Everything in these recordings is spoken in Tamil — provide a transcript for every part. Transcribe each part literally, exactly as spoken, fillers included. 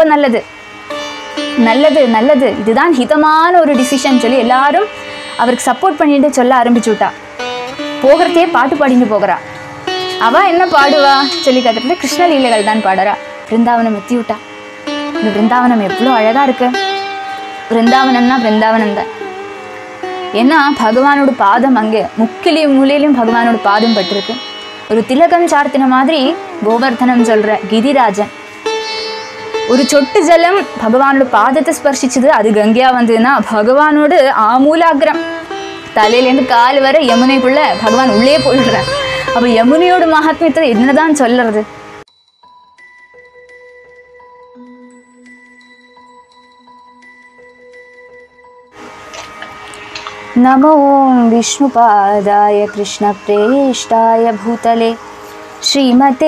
நல்லது நல்லது நல்லது இதுதான் ஹிதமான ஒரு டிசிஷன் சொல்லி எல்லாரும் அவருக்கு சப்போர்ட் பண்ணிட்டு சொல்ல ஆரம்பிச்சு விட்டா. போகிறதே பாட்டு பாடிட்டு போகிறா. அவள் என்ன பாடுவா சொல்லி கேட்டது கிருஷ்ணலீலைகள் தான் பாடுறா. பிருந்தாவனம் எத்தி விட்டா. இந்த பிருந்தாவனம் எவ்வளோ அழகாக இருக்கு. பிருந்தாவனம்னா பிருந்தாவனம் தான். ஏன்னா பகவானோட பாதம் அங்கே முக்கிலையும் மூலையிலையும் பகவானோட பாதம் பட்டிருக்கு. ஒரு திலகம் சார்த்தின மாதிரி கோவர்தனம் சொல்கிற கிரிராஜன் ஒரு சொட்டு ஜலம் பகவானோட பாதத்தை ஸ்பர்சிச்சது. அது கங்கையா வந்ததுன்னா பகவானோட ஆமூலாகிரம் தலையிலேருந்து கால் வர யமுனைக்குள்ள பகவான் உள்ளே போயிடுறேன். அப்போ யமுனையோட மகாத்மியத்தை என்னதான் சொல்லுறது. नमो विष्णुपादाय कृष्णप्रेष्ठाय भूतले श्रीमते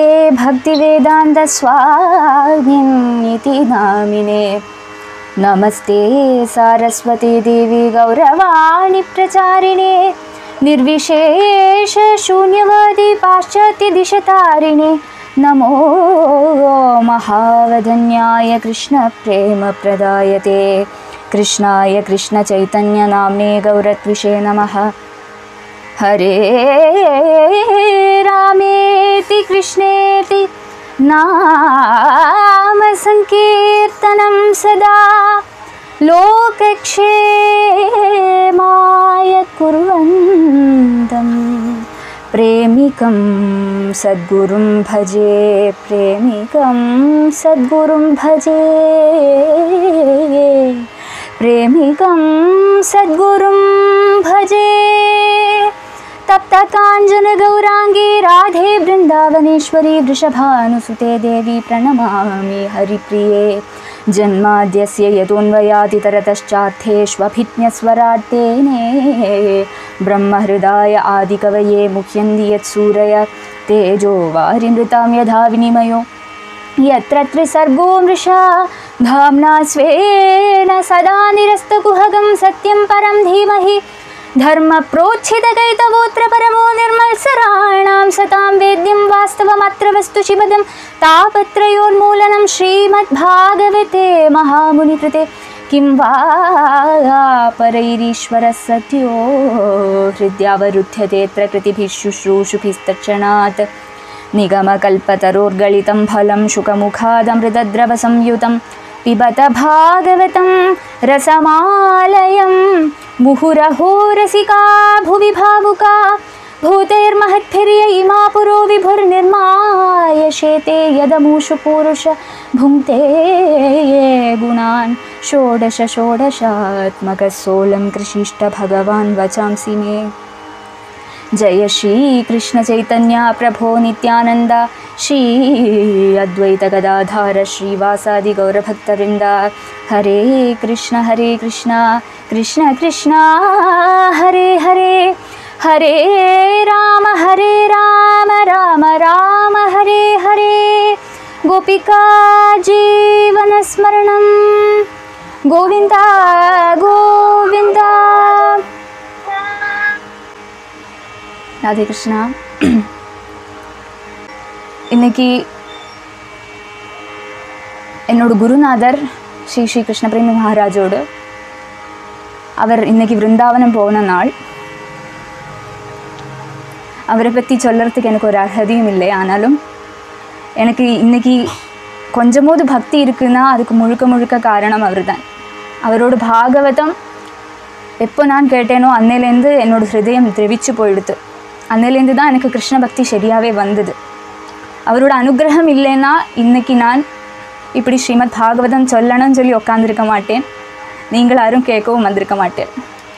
भक्तिवेदान्तस्वामिनिति नामिने नमस्ते सारस्वती देवी गौरवाणी प्रचारिणे निर्विशेषशून्यवादी पाश्चात्यदिशतारिणे नमो महावदन्याय कृष्णप्रेमप्रदायते कृष्णाय कृष्णचैतन्य नाम्ने गौरत्विषे नमः। हरे रामेति कृष्णेति नाम संकीर्तनं सदा लोकक्षेमाय कुर्वन्तं प्रेमिकं सद्गुरुं भजे प्रेमिकं सद्गुरुं भजे प्रेमिकं सद्गुरुं भजे। तप्त कांचन गौरांगी राधे वृंदावनेश्वरी वृषभानुसुते देवी प्रणमामि हरिप्रिये जन्माद्यस्य यतोऽन्वयादितरतश्चार्थेष्वभिज्ञस्वराट्तेने ब्रह्महृदाय आदिकवये मुह्यन्ति यत्सूरय तेजो वारिमृतां यथा विनिमयो यत्र त्रिसर्गो मृषा धाम्ना स्वेन सदा निरस्तकुहगं सत्यं परं धीमहि धर्म प्रोच्छितकैतवोऽत्र परमो निर्मत्सराणां सतां वेद्यं वास्तवमत्र वस्तु शिवदं तापत्रयोन्मूलनं श्रीमद्भागवते महामुनिकृते किं वा परैरीश्वरः सत्यो हृद्यावरुध्यतेऽत्र कृतिभिः शुश्रूषुभिस्तत्क्षणात् निगमकल्पतरोर्गलितं फलं शुकमुखादमृतद्रवसंयुतं पिबत भागवतं रसमालयं मुहुरहो रसिका भुवि भावुका भूतैर्महद्भिर्य इमा पुरो विभुर्निर्मायशेते यदमूषु पूरुष भुङ्क्ते गुणान् षोडश षोडशात्मकः सोलं कृषिष्ट भगवान् वचांसि मे। जय श्री कृष्ण चैतन्य प्रभो नित्यानंद श्री अद्वैत गदाधार श्रीवासादि गौरभक्तवृंद हरे कृष्ण हरे कृष्ण कृष्ण कृष्ण हरे हरे हरे राम हरे राम राम राम हरे हरे गोपिका जीवन स्मरणं गोविंदा गोविंदा। राधे कृष्णा। इन्नैक्की என்னோட குருநாதர் ஸ்ரீ ஸ்ரீ கிருஷ்ண பிரேமி மகாராஜோடு அவர் இன்னைக்கு விருந்தாவனம் போன நாள். அவரை பற்றி சொல்கிறதுக்கு எனக்கு ஒரு அர்ஹதையும் இல்லை. ஆனாலும் எனக்கு இன்னைக்கு கொஞ்சமோது பக்தி இருக்குன்னா அதுக்கு முழுக்க முழுக்க காரணம் அவர் தான். அவரோட பாகவதம் எப்போ நான் கேட்டேனோ அன்னையிலேருந்து என்னோட ஹிருதயம் திரவிச்சு போயிடுது. அன்னையிலேருந்து தான் எனக்கு கிருஷ்ண பக்தி சரியாகவே வந்தது. அவரோட அனுகிரகம் இல்லைன்னா இன்றைக்கி நான் இப்படி ஸ்ரீமத் பாகவதம் சொல்லணும்னு சொல்லி உட்காந்துருக்க மாட்டேன். நீங்கள் யாரும் கேட்கவும் வந்திருக்க மாட்டேன்.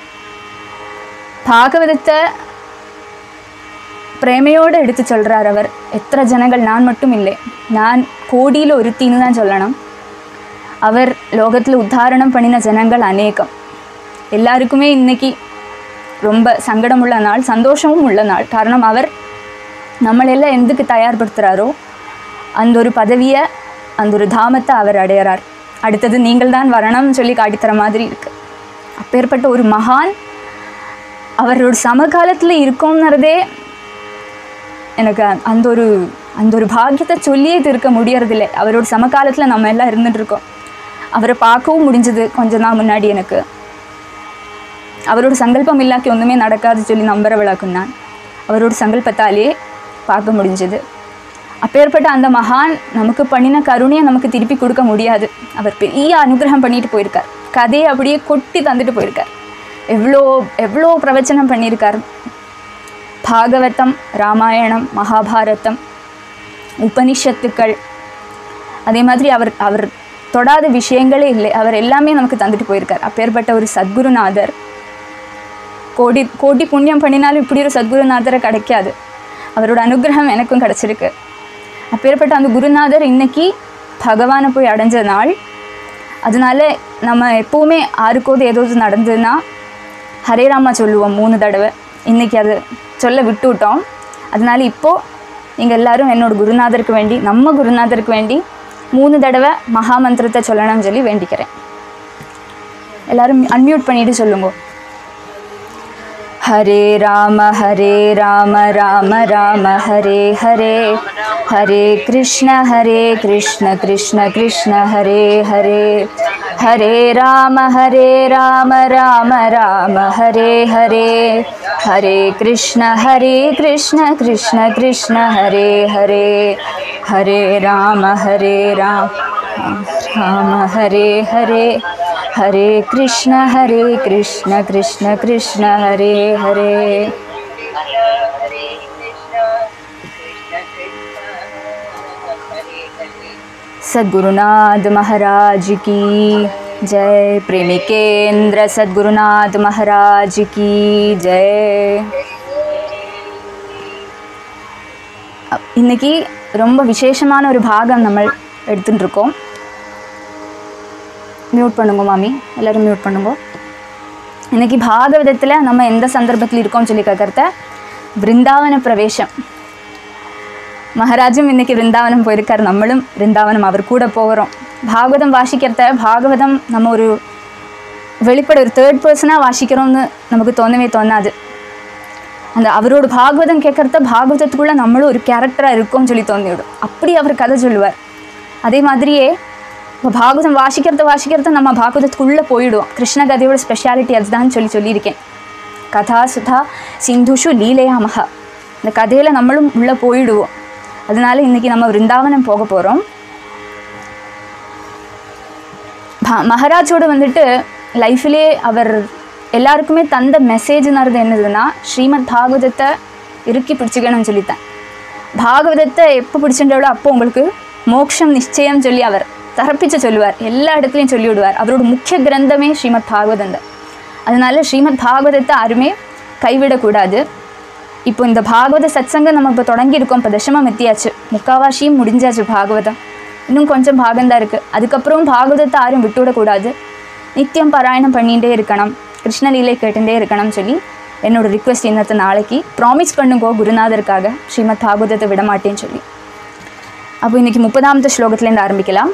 பாகவதத்தை பிரேமையோடு எடுத்து சொல்கிறார் அவர். எத்தனை ஜனங்கள், நான் மட்டும் இல்லை, நான் கோடியில் ஒருத்தின்னு தான் சொல்லணும். அவர் லோகத்தில் உத்தாரணம் பண்ணின ஜனங்கள் அநேகம். எல்லாருக்குமே இன்றைக்கி ரொம்ப சங்கடம் உள்ள நாள், சந்தோஷமும் உள்ள நாள். காரணம் அவர் நம்மளெல்லாம் எதுக்கு தயார்படுத்துகிறாரோ அந்த ஒரு பதவியை, அந்த ஒரு தாமத்தை அவர் அடையிறார். அடுத்தது நீங்கள் தான் வரணும்னு சொல்லி காட்டித்தர மாதிரி இருக்குது. அப்பேற்பட்ட ஒரு மகான் அவரோட சமகாலத்தில் இருக்கோங்கிறதே எனக்கு அந்த ஒரு அந்த ஒரு பாக்கியத்தை சொல்லியே தீர்க்க முடியறதில்லை. அவரோட சமகாலத்தில் நம்ம எல்லாம் இருந்துகிட்ருக்கோம். அவரை பார்க்கவும் முடிஞ்சது கொஞ்ச நாள் முன்னாடி. எனக்கு அவரோட சங்கல்பம் இல்லாக்கி ஒன்றுமே நடக்காது சொல்லி நம்புறவளாக்கும் நான். அவரோட சங்கல்பத்தாலே பார்க்க முடிஞ்சது. அப்பேற்பட்ட அந்த மகான் நமக்கு பண்ணின கருணையை நமக்கு திருப்பி கொடுக்க முடியாது. அவர் பெரிய அனுகிரகம் பண்ணிட்டு போயிருக்கார். கதையை அப்படியே கொட்டி தந்துட்டு போயிருக்கார். எவ்வளோ எவ்வளோ பிரவச்சனம் பண்ணியிருக்கார். பாகவதம், ராமாயணம், மகாபாரதம், உபனிஷத்துக்கள், அதே மாதிரி அவர் அவர் தொடாத விஷயங்களே இல்லை. அவர் எல்லாமே நமக்கு தந்துட்டு போயிருக்கார். அப்பேற்பட்ட ஒரு சத்குருநாதர், கோடி கோடி புண்ணியம் பண்ணினாலும் இப்படி ஒரு சத்குருநாதரை கிடைக்காது. அவரோட அனுகிரகம் எனக்கும் கிடச்சிருக்கு. அப்பேற்பட்ட அந்த குருநாதர் இன்னைக்கு பகவானை போய் அடைஞ்ச நாள். அதனால நம்ம எப்போவுமே ஆறுக்கோது ஏதாவது நடந்ததுன்னா ஹரே ராமா சொல்லுவோம் மூணு தடவை. இன்றைக்கி அது சொல்ல விட்டு விட்டோம். அதனால இப்போது நீங்கள் எல்லோரும் என்னோட குருநாதருக்கு வேண்டி, நம்ம குருநாதருக்கு வேண்டி மூணு தடவை மகாமந்திரத்தை சொல்லணும்னு சொல்லி வேண்டிக்கிறேன். எல்லோரும் அன்மியூட் பண்ணிவிட்டு சொல்லுங்க. हरे राम हरे राम राम राम हरे हरे, हरे कृष्ण हरे कृष्ण कृष्ण कृष्ण हरे हरे, हरे राम हरे राम राम राम हरे हरे, हरे कृष्ण हरे कृष्ण कृष्ण कृष्ण हरे हरे, हरे राम हरे राम राम हरे हरे, हरे कृष्ण हरे कृष्ण कृष्ण कृष्ण हरे हरे। सद्गुरुनाथ महाराज की जय। प्रेमिकेंद्र सद्गुरुनाथ महाराज की जय। இன்னைக்கு ரொம்ப விசேஷமான ஒரு பாகம் நம்ம எடுத்துட்டு இருக்கோம். மியூட் பண்ணுங்க மாமி, எல்லோரும் மியூட் பண்ணுங்க. இன்றைக்கி பாகவதத்தில் நம்ம எந்த சந்தர்ப்பத்தில் இருக்கோம்னு சொல்லி கேட்குறத விருந்தாவன பிரவேசம். மகாராஜும் இன்றைக்கி விருந்தாவனம் போயிருக்கார். நம்மளும் விருந்தாவனம் அவர் கூட போகிறோம். பாகவதம் வாசிக்கிறத, பாகவதம் நம்ம ஒரு வெளிப்பட ஒரு தேர்ட் பர்சனாக வாசிக்கிறோம்னு நமக்கு தோணவே தோணாது. அந்த அவரோட பாகவதம் கேட்குறத பாகவதத்துக்குள்ளே நம்மளும் ஒரு கேரக்டராக இருக்கோம்னு சொல்லி தோணிவிடும். அப்படி அவர் கதை சொல்லுவார். அதே மாதிரியே இப்போ பாகவதம் வாசிக்கிறத வாசிக்கிறத நம்ம பாகவதத்துக்குள்ளே போயிடுவோம். கிருஷ்ண கதையோட ஸ்பெஷாலிட்டி அதுதான் சொல்லி சொல்லியிருக்கேன். கதா சுதா சிந்துஷு லீலையாமகா. இந்த கதையில் நம்மளும் உள்ளே போயிடுவோம். அதனால இன்றைக்கி நம்ம விருந்தாவனம் போக போகிறோம். மகாராஜோட வந்துட்டு லைஃப்லே அவர் எல்லாருக்குமே தந்த மெசேஜ்னது என்னதுன்னா, ஸ்ரீமத் பாகவதத்தை இறுக்கி பிடிச்சிக்கணும்னு சொல்லித்தேன். பாகவதத்தை எப்போ பிடிச்சின்றவளோ அப்போ உங்களுக்கு மோட்சம் நிச்சயம் சொல்லி அவர் தரப்பிச்சு சொல்லுவார். எல்லா இடத்துலையும் சொல்லி விடுவார். அவரோட முக்கிய கிரந்தமே ஸ்ரீமத் பாகவதம் தான். அதனால ஸ்ரீமத் பாகவதத்தை யாருமே கைவிடக்கூடாது. இப்போ இந்த பாகவத சத்சங்கம் நம்ம இப்போ தொடங்கியிருக்கோம். இப்போ தசமம் எத்தியாச்சு, முக்காவாசியும் முடிஞ்சாச்சு பாகவதம். இன்னும் கொஞ்சம் பாகம்தான் இருக்குது. அதுக்கப்புறம் பாகவதத்தை யாரும் விட்டுவிடக்கூடாது. நித்தியம் பாராயணம் பண்ணிகிட்டே இருக்கணும், கிருஷ்ணலீலை கேட்டுகிட்டே இருக்கணும்னு சொல்லி என்னோடய ரிக்வெஸ்ட். இன்னத்தை நாளைக்கு ப்ராமிஸ் பண்ணுங்கோ குருநாதருக்காக ஸ்ரீமத் பாகவதத்தை விட மாட்டேன்னு சொல்லி. அப்போ இன்றைக்கி முப்பதாமத்து ஸ்லோகத்துலேருந்து ஆரம்பிக்கலாம்.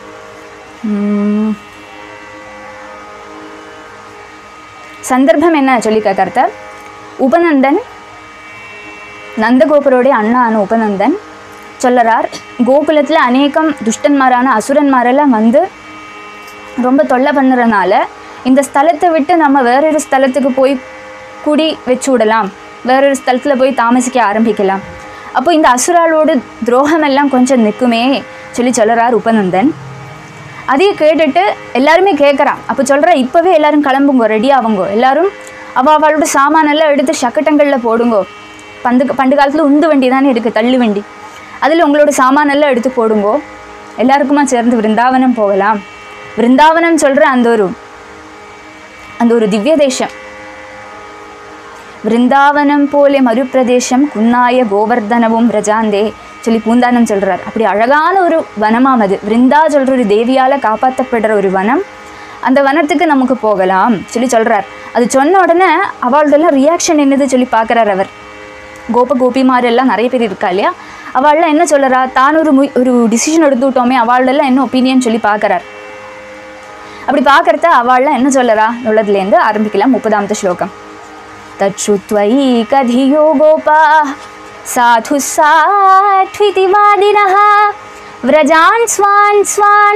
சந்தர்ப்பம் என்ன சொல்லி கேட்கறத, உபநந்தன் நந்தகோபுரோடைய அண்ணான உபநந்தன் சொல்லறார், கோகுலத்தில் அநேகம் துஷ்டன்மாரான அசுரன்மாரெல்லாம் வந்து ரொம்ப தொல்லை பண்ணுறதுனால இந்த ஸ்தலத்தை விட்டு நம்ம வேறொரு ஸ்தலத்துக்கு போய் குடி வச்சு விடலாம், வேறொரு ஸ்தலத்தில் போய் தாமசிக்க ஆரம்பிக்கலாம். அப்போ இந்த அசுராளோட துரோகமெல்லாம் கொஞ்சம் நிற்குமே சொல்லி சொல்லறார் உபநந்தன். அதையும் கேட்டுட்டு எல்லாருமே கேட்குறான். அப்போ சொல்கிற, இப்போவே எல்லோரும் கிளம்புங்கோ, ரெடி ஆகுங்கோ, எல்லோரும் அவள் அவளோட சாமானெல்லாம் எடுத்து சக்கட்டங்களில் போடுங்கோ. பந்து பண்டு காலத்தில் உந்து வண்டி தானே இருக்குது, தள்ளு வண்டி, அதில் உங்களோட சாமானெல்லாம் எடுத்து போடுங்கோ, எல்லாருக்குமா சேர்ந்து விருந்தாவனம் போகலாம். விருந்தாவனம் சொல்கிற அந்த ஒரு அந்த ஒரு திவ்ய தேசம், விருந்தாவனம் போலே மறுப்பிரதேசம் குன்னாய கோவர்தனவும் ரஜாந்தே சொல்லி பூந்தானம் சொல்கிறார். அப்படி அழகான ஒரு வனமாம் அது. விருந்தா சொல்கிற ஒரு தேவியால் காப்பாற்றப்படுற ஒரு வனம். அந்த வனத்துக்கு நமக்கு போகலாம் சொல்லி சொல்கிறார். அது சொன்ன உடனே அவளோடலாம் ரியாக்ஷன் என்னது சொல்லி பார்க்குறார் அவர். கோப கோபிமாரெல்லாம் நிறைய பேர் இருக்கா இல்லையா, அவளெலாம் என்ன சொல்கிறா, தான் ஒரு மு ஒரு டிசிஷன் எடுத்து விட்டோமே, அவளெல்லாம் என்ன ஒப்பீனியன் சொல்லி பார்க்குறார். அப்படி பார்க்குறத அவளெலாம் என்ன சொல்லறா உள்ளதுலேருந்து ஆரம்பிக்கலாம். முப்பதாமத்து ஸ்லோகம். தச்சுத்வயி கதியோ கோபா साधु साध्विति वादिनः व्रजान् स्वान् स्वान्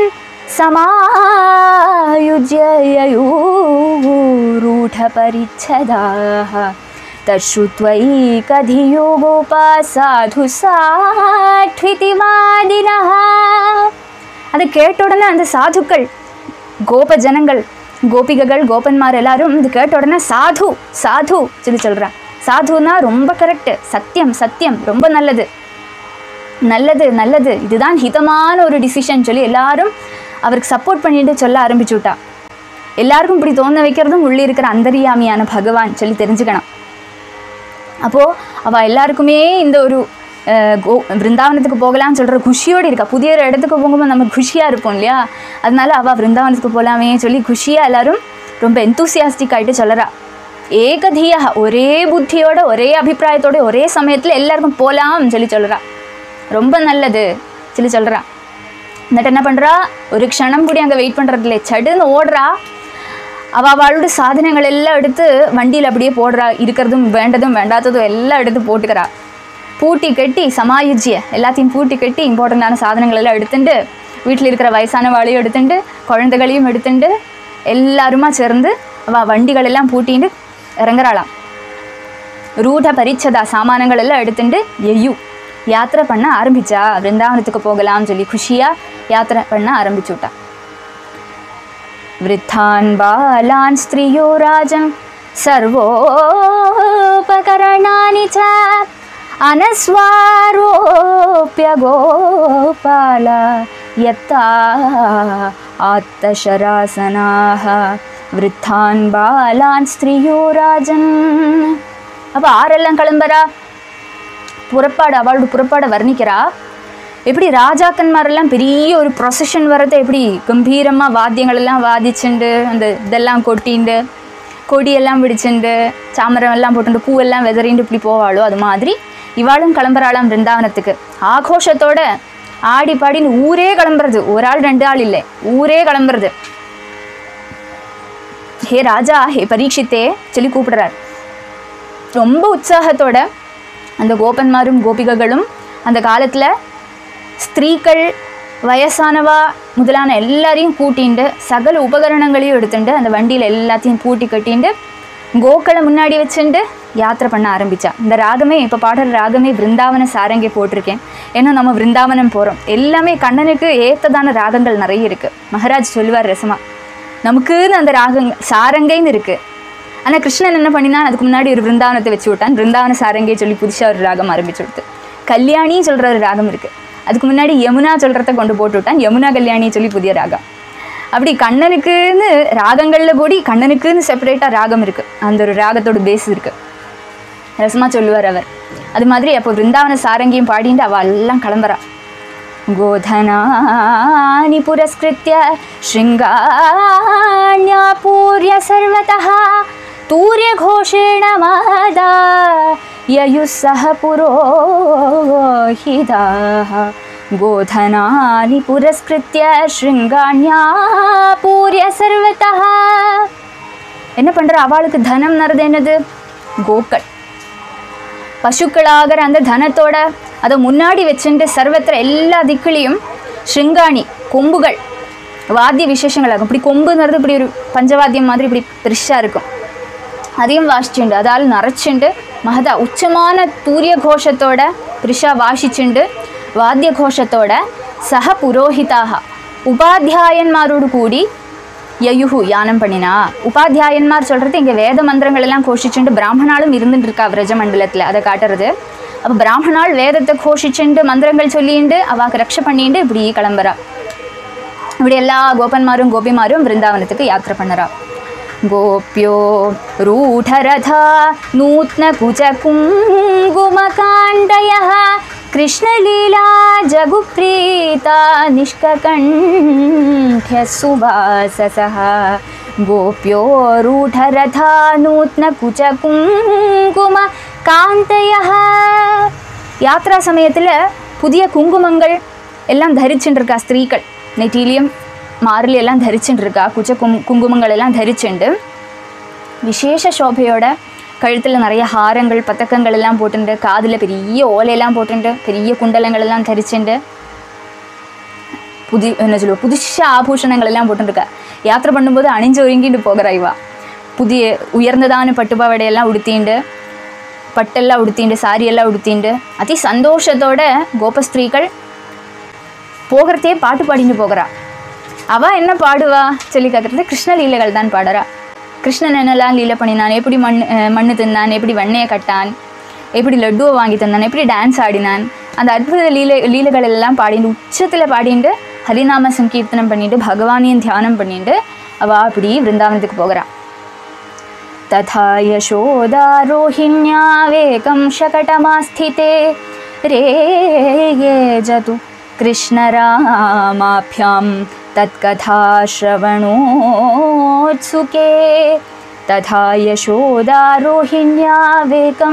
समायुज्य ययूरूढपरिच्छदाः तच्छ्रुत्वैकधियो गोपा साधु साध्विति वादिनः. அதை கேட்ட உடனே அந்த சாதுக்கள், கோப ஜனங்கள், கோபிகைகள், கோபன்மார் எல்லாரும் இது கேட்ட உடனே சாது சாது சொல்லி சொல்கிறான். சாதுனா ரொம்ப கரெக்டு, சத்தியம் சத்தியம், ரொம்ப நல்லது நல்லது நல்லது, இதுதான் ஹிதமான ஒரு டிசிஷன் சொல்லி எல்லாரும் அவருக்கு சப்போர்ட் பண்ணிட்டு சொல்ல ஆரம்பிச்சு விட்டா. எல்லாருக்கும் இப்படி தோண வைக்கிறதும் உள்ளே இருக்கிற அந்தரியாமியான பகவான் சொல்லி தெரிஞ்சுக்கணும். அப்போது அவள் எல்லாருக்குமே இந்த ஒரு கோ விருந்தாவனத்துக்கு போகலான்னு சொல்கிற குஷியோடு இருக்கா. புதிய ஒரு இடத்துக்கு போகும்போது நம்ம குஷியாக இருப்போம் இல்லையா, அதனால அவள் விருந்தாவனத்துக்கு போகலாமே சொல்லி குஷியாக எல்லாரும் ரொம்ப எந்தூசியாஸ்டிக் ஆகிட்டு சொல்கிறா. ஏகதியாக ஒரே புத்தியோட ஒரே அபிப்பிராயத்தோட ஒரே சமயத்தில் எல்லாருக்கும் போகலாம்னு சொல்லி சொல்கிறா. ரொம்ப நல்லது சொல்லி சொல்கிறா. എന്നിട്ട് என்ன பண்ணுறா, ஒரு க்ஷணம் கூட அங்கே வெயிட் பண்ணுறதில்ல, சடுன்னு ஓடுறா. அவள் அவளோட சாதனங்கள் எல்லாம் எடுத்து வண்டியில் அப்படியே போடுறா. இருக்கிறதும் வேண்டதும் வேண்டாததும் எல்லாம் எடுத்து போட்டுக்கிறா. பூட்டி கட்டி சமாயுஜ்ய எல்லாத்தையும் பூட்டி கட்டி இம்பார்ட்டண்டான சாதனங்கள் எல்லாம் எடுத்துட்டு வீட்டில் இருக்கிற வயசான வாழையும் எடுத்துட்டு குழந்தைகளையும் எடுத்துட்டு எல்லாருமா சேர்ந்து அவள் வண்டிகள் எல்லாம் பூட்டிட்டு இறங்குறாளாம். ரூட பரிச்சதா சாமானங்கள் எல்லாம் எடுத்துட்டு எய்யு யாத்திரை பண்ண ஆரம்பிச்சா. விருந்தாவனத்துக்கு போகலாம்னு சொல்லி குஷியாக யாத்திரை பண்ண ஆரம்பிச்சு விட்டா. விருத்தான் பாலான் ஸ்திரியோ ராஜன் சர்வோபகரணானி ச அனஸ்வாரோப்ய கோபால யத்தா ஆத்தசராசனாஹ விருத்தான் பாலான் ஸ்திரியோ ராஜன். அப்போ ஆரெல்லாம் கிளம்புறா, புறப்பாடு, அவளோட புறப்பாடை வர்ணிக்கிறா. எப்படி ராஜாக்கன்மாரெல்லாம் பெரிய ஒரு ப்ரொசஷன் வரதை எப்படி கம்பீரமாக வாத்தியங்கள் எல்லாம் வாதிச்சுண்டு அந்த இதெல்லாம் கொட்டிண்டு கொடியெல்லாம் பிடிச்சுண்டு சாமரம் எல்லாம் போட்டுண்டு பூவெல்லாம் வெதறிண்டு இப்படி போவாளோ அது மாதிரி இவாளும் கிளம்புறாளாம் விருந்தாவனத்துக்கு. ஆகோஷத்தோட ஆடி பாடின்னு ஊரே கிளம்புறது, ஒரு ஆள் ரெண்டு ஆள் இல்லை, ஊரே கிளம்புறது. ஹே ராஜா, ஹே பரீட்சித்தே சொல்லி கூப்பிடுறார். ரொம்ப உற்சாகத்தோட அந்த கோபன்மாரும் கோபிகைகளும் அந்த காலத்தில் ஸ்திரீகள் வயசானவா முதலான எல்லாரையும் கூட்டிண்டு சகல உபகரணங்களையும் எடுத்துட்டு அந்த வண்டியில் எல்லாத்தையும் பூட்டி கட்டிண்டு கோக்களை முன்னாடி வச்சுட்டு யாத்திரை பண்ண ஆரம்பித்தா. இந்த ராகமே இப்போ பாடுற ராகமே விருந்தாவன சாரங்கை போட்டிருக்கேன். ஏன்னா நம்ம விருந்தாவனம் போகிறோம். எல்லாமே கண்ணனுக்கு ஏற்றதான ராகங்கள் நிறைய இருக்குது. மகாராஜ் சொல்லுவார் ரசமா, நமக்குன்னு அந்த ராகங்க சாரங்கைன்னு இருக்குது. ஆனால் கிருஷ்ணன் என்ன பண்ணினா, அதுக்கு முன்னாடி ஒரு விருந்தாவனத்தை வச்சு விட்டான். விருந்தாவன சாரங்கையை சொல்லி புதுசாக ஒரு ராகம் ஆரம்பிச்சு விடுத்து. கல்யாணின்னு சொல்கிற ஒரு ராகம் இருக்குது. அதுக்கு முன்னாடி யமுனா சொல்கிறத கொண்டு போட்டு விட்டான். யமுனா கல்யாணி சொல்லி புதிய ராகம். அப்படி கண்ணனுக்குன்னு ராகங்களில் கூடி கண்ணனுக்குன்னு செப்பரேட்டாக ராகம் இருக்குது. அந்த ஒரு ராகத்தோட பேஸ் இருக்குது. ரசமாக சொல்லுவார் அவர். அது மாதிரி அப்போ விருந்தாவன சாரங்கியும் பாடிட்டு அவள் எல்லாம் கிளம்புறா. கோதனானி புரஸ்கிருத்ய ஸ்ருங்காண்யா பூர்ய சர்வதः தூர்ய கோஷேண மாதா யயுஸ்ஸஹ புரோஹிதாः கோதனானி புரஸ்கிருத்ய ஸ்ருங்காண்யா பூர்ய சர்வதः. என்ன பண்ணுற, அவளுக்கு தனம் நறது என்னது, கோக்கள் பசுக்களாகிற அந்த தனத்தோட அதை முன்னாடி வச்சுட்டு சர்வத்திர எல்லா திக்குலையும் ஸ்ருங்காணி கொம்புகள் வாத்திய விசேஷங்கள் ஆகும். இப்படி கொம்புங்கிறது இப்படி ஒரு பஞ்சவாத்தியம் மாதிரி இப்படி பெருசாக இருக்கும். அதையும் வாசிச்சுண்டு அதால் நரைச்சுண்டு மகதா உச்சமான தூரிய கோஷத்தோட பெருசாக வாசிச்சுண்டு வாத்திய கோஷத்தோட சக புரோஹிதாக உபாத்தியாயன்மாரோடு கூடி யயுஹு யானம் பண்ணினா. உபாத்தியாயன்மார் சொல்கிறது இங்கே வேத மந்திரங்கள் எல்லாம் கோஷிச்சுண்டு பிராமணாலும் இருந்துட்டு இருக்கா விரஜ மண்டலத்தில், அதை காட்டுறது. அப்போ பிராமணால் வேதத்தை கோஷிச்சுண்டு மந்திரங்கள் சொல்லிண்டு அவாக்கு ரக்ஷ பண்ணிட்டு இப்படி கிளம்புறா. இப்படி எல்லா கோபன்மாரும் கோபிமாரும் விருந்தாவனத்துக்கு யாத்திரை பண்ணுறா. கோப்யோ ரூಢரதா நூத்ன குஜ குங்குமகாண்டயः கிருஷ்ணலீலா ஜகுப்ரீதா நிஷ்ககண்ட்ய சுவாசசः கோப்யோ ரூಢரதா நூத்ன குஜ குங்கும காந்தயः. யாத்ரா சமயத்தில் புதிய குங்குமங்கள் எல்லாம் தரிச்சுட்டு இருக்கா ஸ்திரீகள். நெற்றிலையும் மாரில் எல்லாம் தரிச்சுட்டு இருக்கா. குச்ச கும் குங்குமங்கள் எல்லாம் தரிச்சுண்டு விசேஷ சோபையோட கழுத்தில் நிறைய ஹாரங்கள் பதக்கங்கள் எல்லாம் போட்டுண்டு, காதில் பெரிய ஓலையெல்லாம் போட்டுண்டு, பெரிய குண்டலங்கள் எல்லாம் தரிச்சுண்டு, புதி என்ன சொல்லுவோம் புதுசாக ஆபூஷணங்கள் எல்லாம் போட்டுருக்கா. யாத்திரை பண்ணும்போது அணிஞ்சு ஒருங்கிட்டு போகிறா இவா. புதிய உயர்ந்ததான பட்டுப்பாவடையெல்லாம் உடுத்திண்டு, பட்டெல்லாம் உடுத்திண்டு, சாரியெல்லாம் உடுத்திண்டு, அதி சந்தோஷத்தோட கோபஸ்திரீகள் போகிறதே பாட்டு பாடிட்டு போகிறா. அவள் என்ன பாடுவா சொல்லி கேட்குறது, கிருஷ்ண லீலைகள் தான் பாடுறா. கிருஷ்ணன் என்னெல்லாம் லீலை பண்ணினான், எப்படி மண் மண்ணு தின்னான், எப்படி வெண்ணையை கட்டான், எப்படி லட்டுவை வாங்கி தந்தான், எப்படி டான்ஸ் ஆடினான், அந்த அற்புத லீலை லீலைகள் எல்லாம் பாடிட்டு உச்சத்தில் பாடிட்டு ஹரிநாம சங்கீர்த்தனம் பண்ணிட்டு பகவானையும் தியானம் பண்ணிட்டு அவள் அப்படி விருந்தாவனத்துக்கு போகிறான். तथा यशोदा रोहिण्यावेकं शकटमास्थिते रे ये जतु कृष्णरामाभ्यां तत्कथा श्रवणोत्सुके तथा यशोदा रोहिण्यावेकं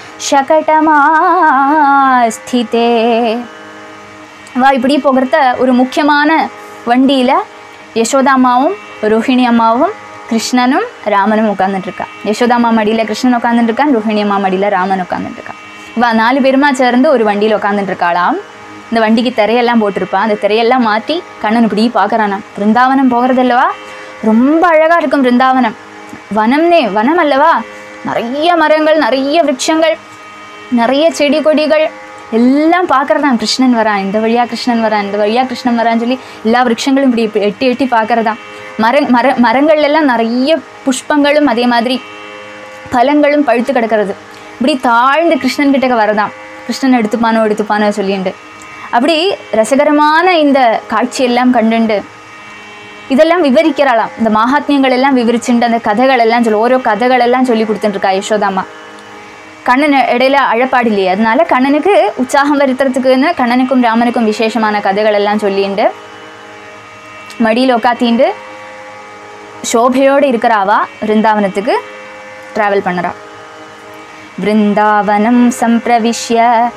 शकटमास्थिते. வா இப்படி போகிறத ஒரு முக்கியமான வண்டியில் யசோதா அம்மாவும் ரோஹிணி அம்மாவும் கிருஷ்ணனும் ராமனும் உட்காந்துட்டுருக்கா. யசோதாமா மடியில் கிருஷ்ணன் உட்காந்துட்டுருக்கான், ரோஹிணி அம்மா மடியில் ராமன் உட்காந்துட்டுருக்கான். வா நாலு பேருமா சேர்ந்து ஒரு வண்டியில் உட்காந்துட்டுருக்காளாம். இந்த வண்டிக்கு திரையெல்லாம் போட்டிருப்பான். அந்த திரையெல்லாம் மாற்றி கண்ணன் இப்படி பார்க்குறானா. பிருந்தாவனம் போகிறதல்லவா, ரொம்ப அழகாக இருக்கும் பிருந்தாவனம். வனம்னே வனம் அல்லவா, நிறைய மரங்கள், நிறைய விருட்சங்கள், நிறைய செடி கொடிகள் எல்லாம் பார்க்குறதான். கிருஷ்ணன் வரான், இந்த வழியாக கிருஷ்ணன் வரான், இந்த வழியாக கிருஷ்ணன் வரான்னு சொல்லி எல்லா விருட்சங்களும் இப்படி எட்டி எட்டி பார்க்குறதான். மர மர மரங்கள்லாம் நிறைய புஷ்பங்களும் அதே மாதிரி பழங்களும் பழுத்து கிடக்கிறது. இப்படி தாழ்ந்து கிருஷ்ணன் கிட்டக்க வரதான். கிருஷ்ணன் எடுத்துப்பானோ எடுத்துப்பானோ சொல்லிண்டு அப்படி ரசகரமான இந்த காட்சியெல்லாம் கண்டுண்டு இதெல்லாம் விவரிக்கிறாளாம். இந்த மகாத்மியங்கள் எல்லாம் விவரிச்சுண்டு அந்த கதைகள் எல்லாம் சொல்லி ஓரோ கதைகள் எல்லாம் சொல்லி கொடுத்துட்டுருக்கா யசோதாம்மா. கண்ணன் இடையில அழப்பாடு இல்லையே, அதனால கண்ணனுக்கு உற்சாகம் வருத்துறதுக்குன்னு கண்ணனுக்கும் ராமனுக்கும் விசேஷமான கதைகள் எல்லாம் சொல்லிண்டு மடியில் உட்காத்திண்டு சோபையோடு இருக்கிறாவா விருந்தாவனத்துக்கு ட்ராவல் பண்ணுறா. விருந்தாவனம் சம்பிரவிஷ்ய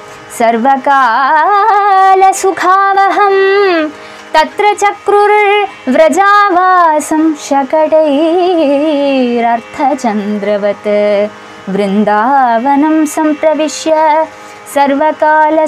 சர்வகால சுகாவஹம் தத்ர சக்ருர் விரஜாவாசம் ஷகடைரர்த்தசந்திரவத் விருந்தாவனம் சம்பிரவிஷ்ய சர்வகால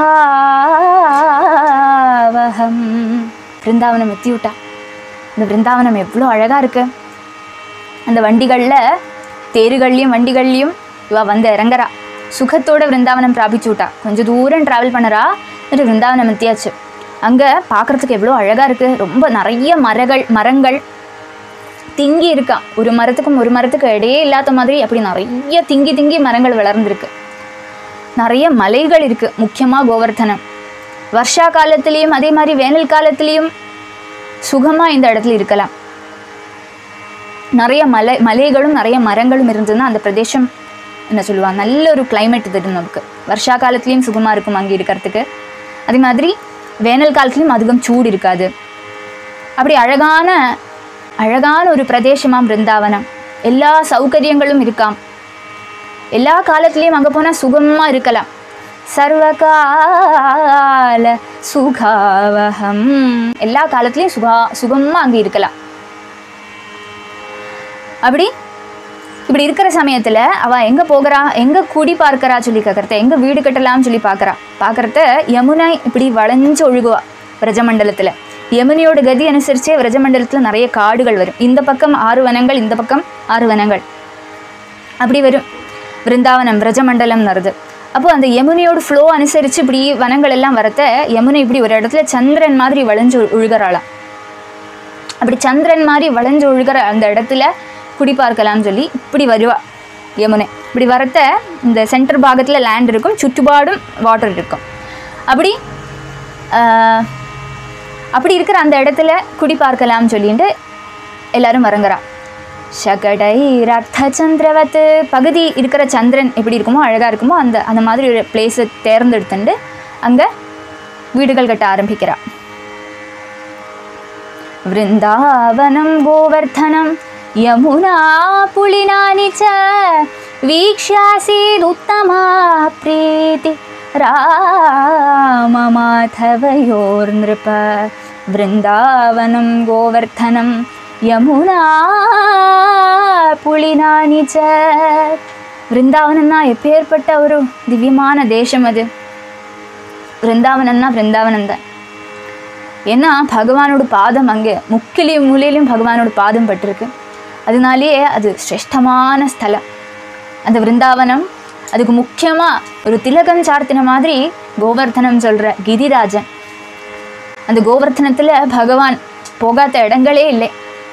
சுகாவஹம். விருந்தாவனம் எத்தி விட்டா. இந்த விருந்தாவனம் எவ்வளோ அழகாக இருக்குது. அந்த வண்டிகளில் தேருகள்லையும் வண்டிகள்லையும் இவள் வந்து இறங்குறா. சுகத்தோட விருந்தாவனம் பிராபிச்சு விட்டா. கொஞ்சம் தூரம் ட்ராவல் பண்ணுறா. ஒரு விருந்தாவனம் எத்தியாச்சு. அங்கே பார்க்குறதுக்கு எவ்வளோ அழகாக இருக்குது. ரொம்ப நிறைய மரங்கள் மரங்கள் திங்கி இருக்கா. ஒரு மரத்துக்கும் ஒரு மரத்துக்கு இடையே இல்லாத மாதிரி அப்படி நிறைய திங்கி திங்கி மரங்கள் வளர்ந்துருக்கு. நிறைய மலைகள் இருக்குது. முக்கியமாக கோவர்த்தனம். வருஷா காலத்துலேயும் அதே மாதிரி வேனல் காலத்துலேயும் சுகமாக இந்த இடத்துல இருக்கலாம். நிறைய மலை மலைகளும் நிறைய மரங்களும் இருந்ததுன்னா அந்த பிரதேசம் என்ன சொல்லுவாங்க, நல்ல ஒரு கிளைமேட் இது நமக்கு. வருஷா காலத்துலேயும் சுகமாக இருக்கும் அங்கே இருக்கிறதுக்கு. அதே மாதிரி வேனல் காலத்துலேயும் அதிகம் சூடு இருக்காது. அப்படி அழகான அழகான ஒரு பிரதேசமாம் பிருந்தாவனம். எல்லா சௌகரியங்களும் இருக்காம். எல்லா காலத்துலேயும் அங்கே போனால் சுகமாக இருக்கலாம். சர்வகால சுகாவகம், எல்லா காலத்துலேயும் சுகா சுகமாக அங்கே இருக்கலாம். அப்படி இப்படி இருக்கிற சமயத்தில் அவள் எங்கே போகிறா, எங்கே குடி பார்க்கறா சொல்லி கேட்குறத, எங்கே வீடு கட்டலாம்னு சொல்லி பார்க்குறா. பார்க்குறத யமுனை இப்படி வளைஞ்சு ஒழுகுவா விரஜமண்டலத்தில். யமுனையோட கதி அனுசரித்தே விரஜமண்டலத்தில் நிறைய காடுகள் வரும். இந்த பக்கம் ஆறு வனங்கள், இந்த பக்கம் ஆறு வனங்கள் அப்படி வரும். விருந்தாவனம் விரஜமண்டலம் வருது. அப்போது அந்த யமுனையோட ஃப்ளோ அனுசரித்து இப்படி வனங்கள் எல்லாம் வரத்த யமுனை இப்படி ஒரு இடத்துல சந்திரன் மாதிரி வளைஞ்சு ஒழுகிறாளாம். அப்படி சந்திரன் மாதிரி வளைஞ்சு ஒழுகிற அந்த இடத்துல குடி பார்க்கலாம்னு சொல்லி இப்படி வருவா யமுனை. இப்படி வரத்த இந்த சென்டர் பாகத்தில் லேண்ட் இருக்கும், சுற்றுப்பாடும் வாட்டர் இருக்கும். அப்படி அப்படி இருக்கிற அந்த இடத்துல குடி பார்க்கலாம்னு சொல்லிட்டு எல்லாரும் வரங்குறா. ஷகடைரர்த்த சந்திரவத், பகுதி இருக்கிற சந்திரன் எப்படி இருக்குமோ அழகாக இருக்குமோ அந்த அந்த மாதிரி ஒரு பிளேஸை தேர்ந்தெடுத்துட்டு அங்கே வீடுகள் கட்ட ஆரம்பிக்கிறா. விருந்தாவனம் கோவர்த்தனம் யமுனா புலினானி ச வீக்ஷ்யாசீத் உத்தமா பிரீதி ராம மாதவயோர் நிருப. விருந்தாவனம் கோவர்த்தனம் யமுனா புலினானி ச. விருந்தாவனம்னா எப்பேற்பட்ட ஒரு திவ்யமான தேசம் அது. விருந்தாவனம்னா விருந்தாவனம் தான். ஏன்னா பகவானோட பாதம் அங்கே முக்கிலையும் மூலையிலையும் பகவானோட பாதம் பட்டிருக்கு. அதனாலேயே அது சிரேஷ்டமான ஸ்தலம் அந்த விருந்தாவனம். அதுக்கு முக்கியமாக ஒரு திலகம் சார்த்தின மாதிரி கோவர்த்தனம் சொல்கிற கிரிராஜன். அந்த கோவர்த்தனத்தில் பகவான் போகாத இடங்களே இல்லை.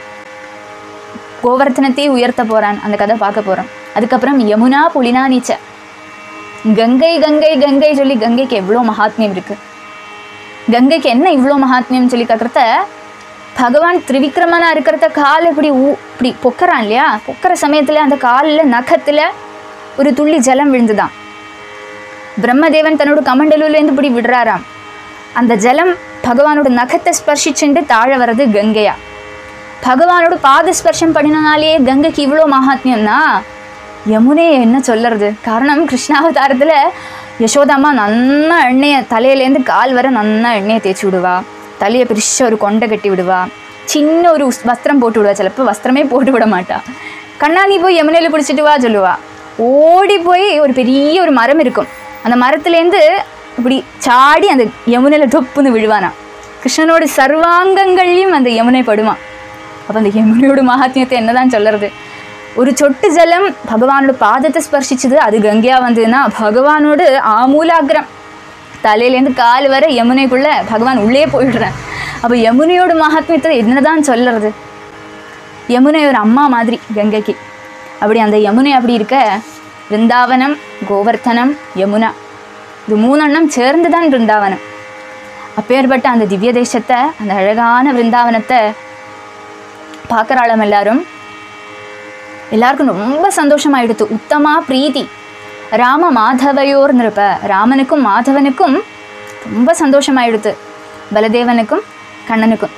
கோவர்த்தனத்தையே உயர்த்த போகிறான். அந்த கதை பார்க்க போகிறோம். அதுக்கப்புறம் யமுனா புலினா நீச்ச கங்கை கங்கை கங்கை சொல்லி கங்கைக்கு எவ்வளோ மகாத்மியம் இருக்குது. கங்கைக்கு என்ன இவ்வளோ மகாத்மியம் சொல்லி கேட்குறத பகவான் திரிவிக்ரமனாக இருக்கிறத கால் இப்படி ஊ இப்படி பொக்கறான் இல்லையா, பொக்கிற சமயத்தில் அந்த காலில் நகத்தில் ஒரு துள்ளி ஜலம் விழுந்துதான். பிரம்மதேவன் தன்னோட கமண்டலூலேருந்து இப்படி விடுறாராம். அந்த ஜலம் பகவானோட நகத்தை ஸ்பர்ஷிச்சுண்டு தாழ வர்றது கங்கையா. பகவானோட பாத ஸ்பர்ஷம் பண்ணினாலேயே கங்கைக்கு இவ்வளோ மகாத்மியம்னா யமுனையை என்ன சொல்லுறது. காரணம் கிருஷ்ணாவதாரத்தில் யசோதாம்மா நன்னா எண்ணெயை தலையிலேருந்து கால் வர நன்னா எண்ணெயை தேய்ச்சி விடுவா. தலையை பிரிச்சு ஒரு கொண்டை கட்டி விடுவா. சின்ன ஒரு வஸ்திரம் போட்டு விடுவா. சிலப்போ வஸ்திரமே போட்டு விட மாட்டா. கண்ணா நீ போய் யமுனையில் பிடிச்சிட்டு வா சொல்லுவா. ஓடி போய் ஒரு பெரிய ஒரு மரம் இருக்கும். அந்த மரத்துலேருந்து இப்படி சாடி அந்த யமுனையில் தொப்புன்னு விழுவானா. கிருஷ்ணனோட சர்வாங்கங்கள்லையும் அந்த யமுனை படுவான். அப்போ அந்த யமுனையோட மகாத்மியத்தை என்னதான் சொல்லுறது. ஒரு சொட்டு ஜலம் பகவானோட பாதத்தை ஸ்பர்சிச்சுது, அது கங்கையாக வந்ததுன்னா பகவானோட ஆமூலாகிரம் தலையிலேருந்து கால் வர யமுனைக்குள்ளே பகவான் உள்ளே போயிடுறேன். அப்போ யமுனையோட மகாத்மியத்தை என்னதான் சொல்லுறது. யமுனை ஒரு அம்மா மாதிரி கங்கைக்கு. அப்படி அந்த யமுனை அப்படி இருக்க விருந்தாவனம், கோவர்த்தனம், யமுனா இது மூணெண்ணம் சேர்ந்து தான் விருந்தாவனம். அப்பேற்பட்ட அந்த திவ்ய தேசத்தை, அந்த அழகான விருந்தாவனத்தை பார்க்குறாளம் எல்லாரும். எல்லாருக்கும் ரொம்ப சந்தோஷமாயிடுத்து. உத்தமா பிரீத்தி ராம மாதவையோர் நிருப்ப. ராமனுக்கும் மாதவனுக்கும் ரொம்ப சந்தோஷமாயிடுத்து. பலதேவனுக்கும் கண்ணனுக்கும்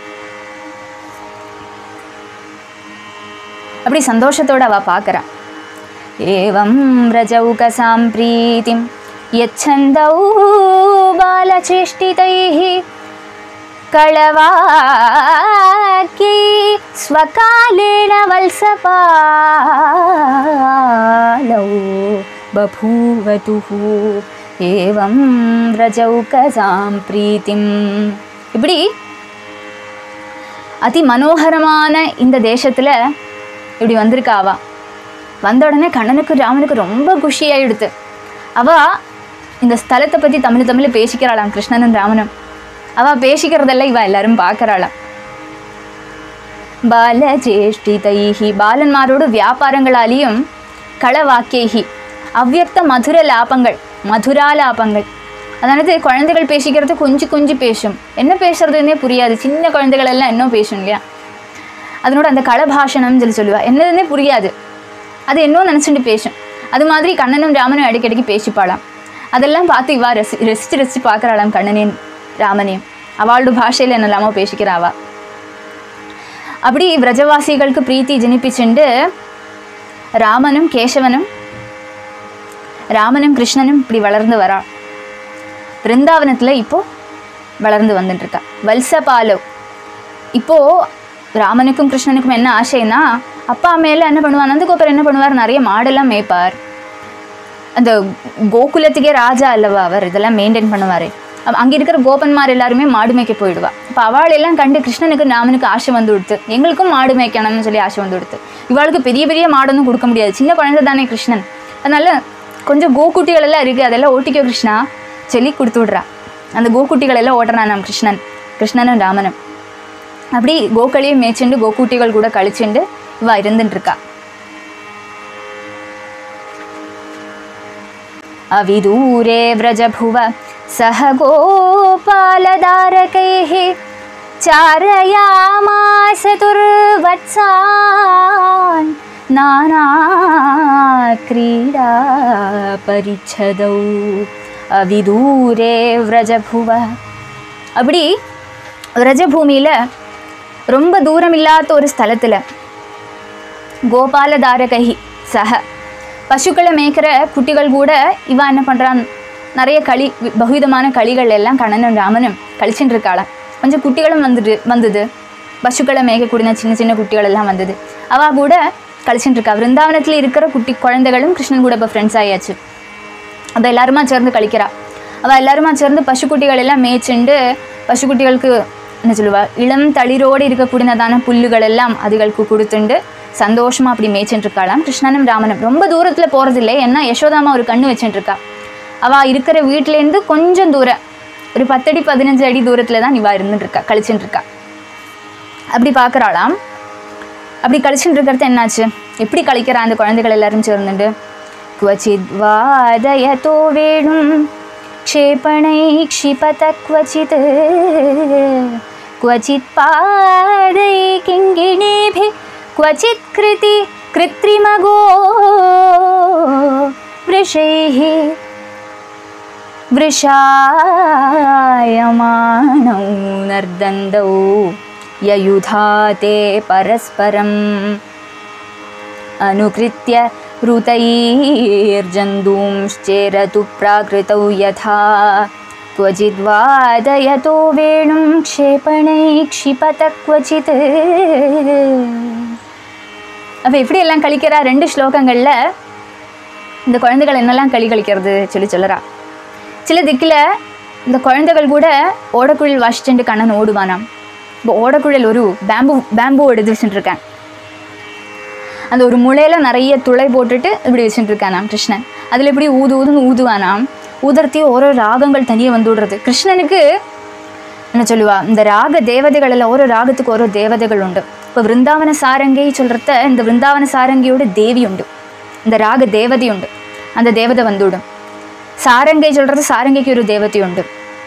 அப்படி சந்தோஷத்தோடு அவள் பார்க்குறான். ஏவம் ரஜௌகசாம் பிரீத்திம் யச்சந்தௌ பாலச்சேஷ்டிதைஹி களவாக்கி ஸ்வகாலேன வல்சபாலௌ பபூவதுஹு ஏவம் ரஜௌகசாம் பிரீத்திம். இப்படி அதி மனோகரமான இந்த தேசத்தில் இப்படி வந்திருக்கா. அவ வந்த உடனே கண்ணனுக்கு ராமனுக்கு ரொம்ப குஷியாயிடுத்து. அவள் இந்த ஸ்தலத்தை பற்றி தமிழ் தமிழ் பேசிக்கிறாளாம் கிருஷ்ணனும் ராமனும். அவள் பேசிக்கிறதெல்லாம் இவ எல்லாரும் பார்க்குறாளாம். பாலஜேஷ்டிதைஹி பாலன்மாரோட வியாபாரங்களாலேயும் களவாக்கியஹி அவ்வியக்த மதுர லாபங்கள் மதுராலாபங்கள். அதாவது குழந்தைகள் பேசிக்கிறது கொஞ்சம் கொஞ்சம் பேசும். என்ன பேசுறதுன்னே புரியாது. சின்ன குழந்தைகள் எல்லாம் இன்னும் பேசும் இல்லையா. அதனோட அந்த களபாஷணம்னு சொல்லி சொல்லுவா. என்னதுன்னே புரியாது. அது இன்னும் நினச்சிட்டு பேசும். அது மாதிரி கண்ணனும் ராமனும் அடிக்கடிக்கு பேசிப்பாளாம். அதெல்லாம் பார்த்து இவா ரசி ரசித்து ரசித்து பார்க்குறாளாம் கண்ணனையும் ராமனையும். அவளோட பாஷையில் என்னெல்லாமோ பேசிக்கிறாவா. அப்படி விரஜவாசிகளுக்கு பிரீத்தி ஜனிப்பிச்சுண்டு ராமனும் கேசவனும் ராமனும் கிருஷ்ணனும் இப்படி வளர்ந்து வரா. பிருந்தாவனத்தில் இப்போது வளர்ந்து வந்துட்டுருக்கா. வல்சபாலவ் இப்போது ராமனுக்கும் கிருஷ்ணனுக்கும் என்ன ஆசைன்னா, அப்பா மேலே என்ன பண்ணுவார், நந்தகோபர் என்ன பண்ணுவார், நிறைய மாடெல்லாம் மேய்ப்பார். அந்த கோகுலத்துக்கே ராஜா அல்லவா அவர், இதெல்லாம் மெயின்டைன் பண்ணுவார். அங்கே இருக்கிற கோபன்மார் எல்லாருமே மாடு மேய்க்க போயிடுவா. இப்போ அவள் எல்லாம் கண்டு கிருஷ்ணனுக்கு ராமனுக்கு ஆசை வந்து கொடுத்து, எங்களுக்கும் மாடு மேய்க்கணும்னு சொல்லி ஆசை வந்து கொடுத்து. இவாளுக்கு பெரிய பெரிய மாடொன்னும் கொடுக்க முடியாது, சின்ன குழந்தை தானே கிருஷ்ணன். அதனால் கொஞ்சம் கோக்குட்டிகள் எல்லாம் இருக்குது, அதெல்லாம் ஓட்டிக்கோ கிருஷ்ணா சொல்லி கொடுத்து விட்றா. அந்த கோக்குட்டிகள் எல்லாம் ஓட்டுறான் நம்ம கிருஷ்ணன் கிருஷ்ணனும் ராமனும். அப்படி கோக்களையும் மேய்ச்சுண்டு கோக்குட்டிகள் கூட கழிச்சுண்டு இவா இருந்துட்டுருக்கா. அவிதூரே விரஜபுவ சஹ கோபாலதாரகைஹ சாரயாமாஸ துர்வத்சான் நானா கிரீடா பரிச்சதௌ. அவிதூரே விரஜபுவ அப்படி விரஜபூமியில் ரொம்ப தூரம் இல்லாத ஒரு ஸ்தலத்தில் கோபாலதாரகி சஹ பசுக்களை மேய்க்கிற குட்டிகள் கூட இவா என்ன பண்ணுறான், நிறைய களி பகுவிதமான களிகள் எல்லாம் கண்ணனும் ராமனும் கழிச்சுட்டு இருக்காளாம். கொஞ்சம் குட்டிகளும் வந்துட்டு வந்தது பசுக்களை மேய்க்கக்கூடிய சின்ன சின்ன குட்டிகள் எல்லாம் வந்தது. அவள் கூட கழிச்சுட்டு இருக்கா. விருந்தாவனத்தில் இருக்கிற குட்டி குழந்தைகளும் கிருஷ்ணன் கூட இப்போ ஃப்ரெண்ட்ஸ் ஆயாச்சு. அப்போ எல்லாருமா சேர்ந்து கழிக்கிறா. அவள் எல்லாருமா சேர்ந்து பசுக்குட்டிகள் எல்லாம் மேய்ச்சுண்டு பசுக்குட்டிகளுக்கு என்ன சொல்லுவா இளம் தளிரோடு இருக்கக்கூடியதான புல்லுகள் எல்லாம் அதுகளுக்கு கொடுத்துண்டு சந்தோஷமாக அப்படி மேய்ச்சின்னு இருக்காளாம். கிருஷ்ணனும் ராமனும் ரொம்ப தூரத்தில் போகிறதில்லை, ஏன்னா யசோதாமா ஒரு கண்ணு வச்சுட்டு இருக்கா. அவள் இருக்கிற வீட்டிலேருந்து கொஞ்சம் தூரம் ஒரு பத்தடி பதினஞ்சு அடி தூரத்தில் தான் இவா இருந்துட்டு இருக்கா, கழிச்சுட்டு இருக்கா. அப்படி பார்க்குறாளாம். அப்படி கழிச்சுட்டு இருக்கிறது என்னாச்சு, எப்படி கழிக்கிறா அந்த குழந்தைகள் எல்லாரும் சேர்ந்துட்டு. क्वचिद् वादयतो वेणुं क्षेपणैः क्षिपत क्वचित् क्वचित् पादै किङ्गिणीभिः क्वचित् कृति कृत्रिमगो वृषैः वृषायमाणौ नर्दन्दौ ययुधाते परस्परम् अनुकृत्य ऋतैर्जन्दूंश्चेरतु प्राकृतौ यथा क्वचिद् वादयतो वेणुं क्षेपणैः क्षिपत क्वचित्. அப்போ எப்படி எல்லாம் கழிக்கிறா ரெண்டு ஸ்லோகங்களில் இந்த குழந்தைகள் என்னெல்லாம் களி கழிக்கிறது சொல்லி சொல்லுறா. சில திக்கில் இந்த குழந்தைகள் கூட ஓடக்குழல் வாசிச்சுட்டு கண்ணன் ஓடுவானாம். இப்போ ஓடக்குழல் ஒரு பேம்பு பேம்பு எடுத்து வச்சுட்டுருக்கேன். அந்த ஒரு முளையில் நிறைய துளை போட்டுட்டு இப்படி வச்சுட்டு இருக்கானாம் கிருஷ்ணன். அதில் இப்படி ஊது ஊதுன்னு ஊதுவானாம். ஊதுறத்தையும் ஓரோ ராகங்கள் தனியாக வந்து விடுறது. கிருஷ்ணனுக்கு என்ன சொல்லுவா, இந்த ராக தேவதைகள் எல்லாம் ஓரோ ராகத்துக்கு ஓரோ தேவதைகள் உண்டு. இப்போ விருந்தாவன சாரங்கை சொல்கிறத இந்த விருந்தாவன சாரங்கியோட தேவி உண்டு, இந்த ராக தேவதை உண்டு, அந்த தேவதை வந்துவிடும். சாரங்கை சொல்கிறது சாரங்கைக்கு ஒரு தேவதை உண்டு.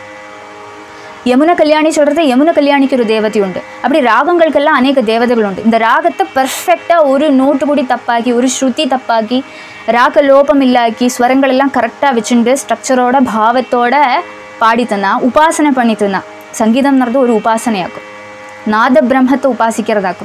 யமுன கல்யாணி சொல்கிறது யமுன கல்யாணிக்கு ஒரு தேவதை உண்டு. அப்படி ராகங்களுக்கெல்லாம் அநேக தேவதைகள் உண்டு. இந்த ராகத்தை பர்ஃபெக்டாக ஒரு நோட்டு கூடி தப்பாக்கி ஒரு ஸ்ருதி தப்பாக்கி ராக லோபம் இல்லாக்கி ஸ்வரங்கள் எல்லாம் கரெக்டாக வச்சுட்டு ஸ்ட்ரக்சரோட பாவத்தோட பாடி தந்தான், உபாசனை பண்ணி தந்தான். சங்கீதம்ன்றது ஒரு உபாசனையாக்கும், நாத பிரம்மத்தை உபாசிக்கிறதாக்கும்.